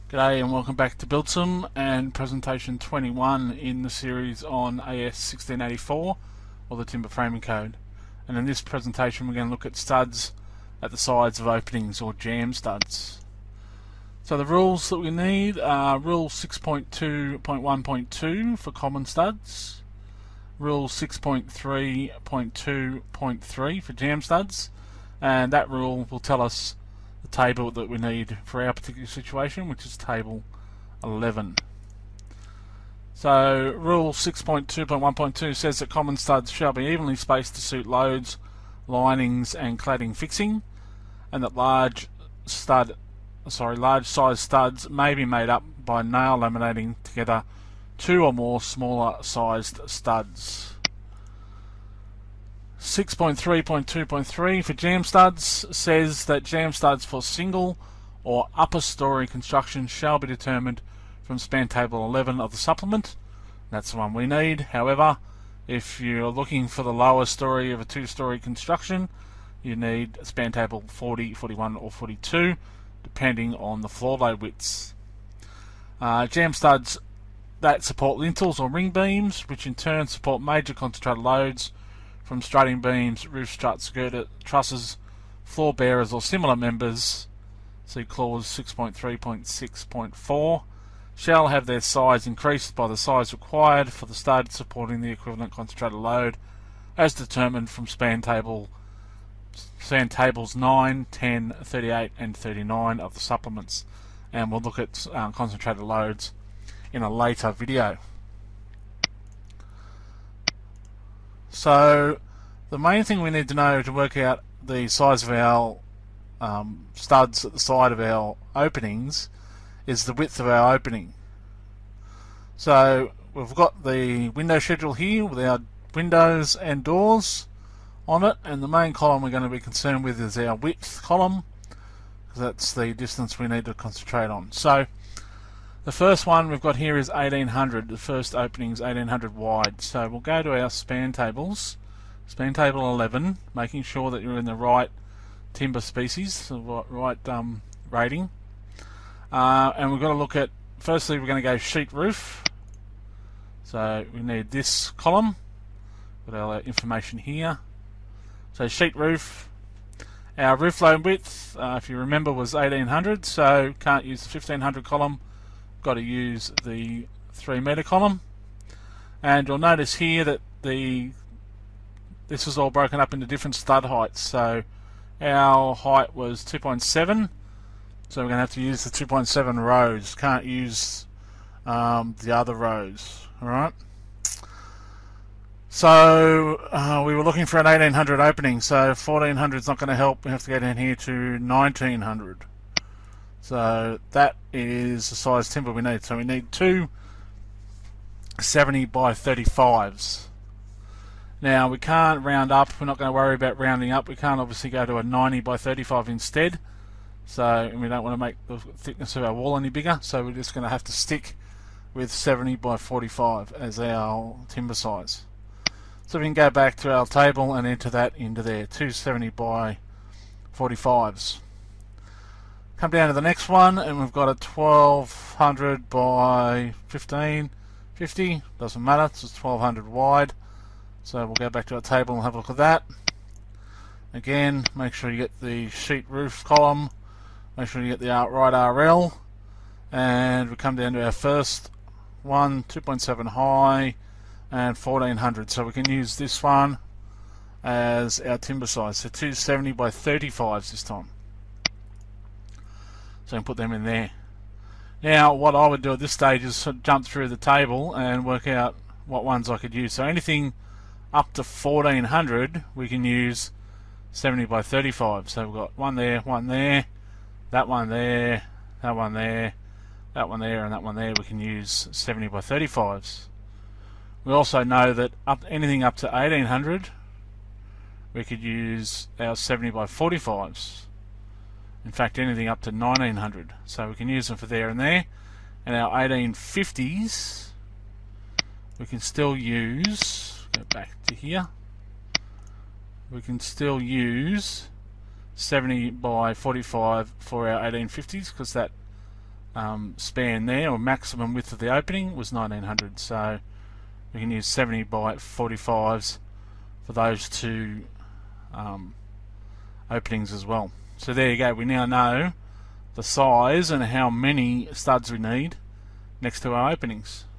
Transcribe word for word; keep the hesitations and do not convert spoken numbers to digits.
G'day and welcome back to Build Some and presentation twenty-one in the series on A S sixteen eighty-four, or the timber framing code. And in this presentation we're going to look at studs at the sides of openings, or jamb studs. So the rules that we need are Rule six point two point one point two for common studs, Rule six point three point two point three for jamb studs, and that rule will tell us the table that we need for our particular situation, which is table eleven. So rule six point two point one point two says that common studs shall be evenly spaced to suit loads, linings and cladding fixing, and that large stud sorry large size studs may be made up by nail laminating together two or more smaller sized studs. six point three point two point three for jamb studs says that jamb studs for single or upper story construction shall be determined from span table eleven of the supplement. That's the one we need. However, if you're looking for the lower story of a two-story construction, you need span table forty, forty-one or forty-two, depending on the floor load widths. Uh, jamb studs that support lintels or ring beams, which in turn support major concentrated loads from strutting beams, roof struts, girder trusses, floor bearers or similar members, see clause six point three point six point four, shall have their size increased by the size required for the stud supporting the equivalent concentrated load as determined from span table span tables nine, ten, thirty-eight and thirty-nine of the supplements, and we'll look at um, concentrated loads in a later video. So the main thing we need to know to work out the size of our um, studs at the side of our openings is the width of our opening. So we've got the window schedule here with our windows and doors on it, and the main column we're going to be concerned with is our width column, because that's the distance we need to concentrate on. So the first one we've got here is eighteen hundred. The first opening is eighteen hundred wide. So we'll go to our span tables, span table eleven, making sure that you're in the right timber species, the right um, rating. Uh, and we've got to look at, firstly we're going to go sheet roof. So we need this column, got our information here. So sheet roof, our roof load width, uh, if you remember, was eighteen hundred, so can't use the fifteen hundred column, got to use the three meter column. And you'll notice here that the this is all broken up into different stud heights. So our height was two point seven, so we're going to have to use the two point seven rows, can't use um, the other rows. Alright, so uh, we were looking for an eighteen hundred opening, so fourteen hundred is not going to help. We have to go down here to nineteen hundred. So that is the size timber we need. So we need two seventy by thirty-fives. Now we can't round up, we're not going to worry about rounding up. We can't obviously go to a ninety by thirty-five instead. So we don't want to make the thickness of our wall any bigger, so we're just going to have to stick with seventy by forty-five as our timber size. So we can go back to our table and enter that into there, two seventy by forty-fives. Come down to the next one and we've got a twelve hundred by fifteen fifty, doesn't matter, it's just twelve hundred wide. So we'll go back to our table and have a look at that. Again, make sure you get the sheet roof column, make sure you get the right R L, and we come down to our first one, two point seven high and fourteen hundred, so we can use this one as our timber size, so two seventy by thirty-fives this time. So we can put them in there. Now what I would do at this stage is sort of jump through the table and work out what ones I could use. So anything up to fourteen hundred we can use seventy by thirty-five. So we've got one there, one there, that one there, that one there, that one there and that one there. We can use seventy by thirty-fives. We also know that up anything up to eighteen hundred we could use our seventy by forty-fives. In fact, anything up to nineteen hundred, so we can use them for there and there. And our eighteen fifties we can still use, go back to here, we can still use seventy by forty-five for our eighteen fifties, because that um, span there, or maximum width of the opening, was nineteen hundred. So we can use seventy by forty-fives for those two um, openings as well. So there you go, we now know the size and how many studs we need next to our openings.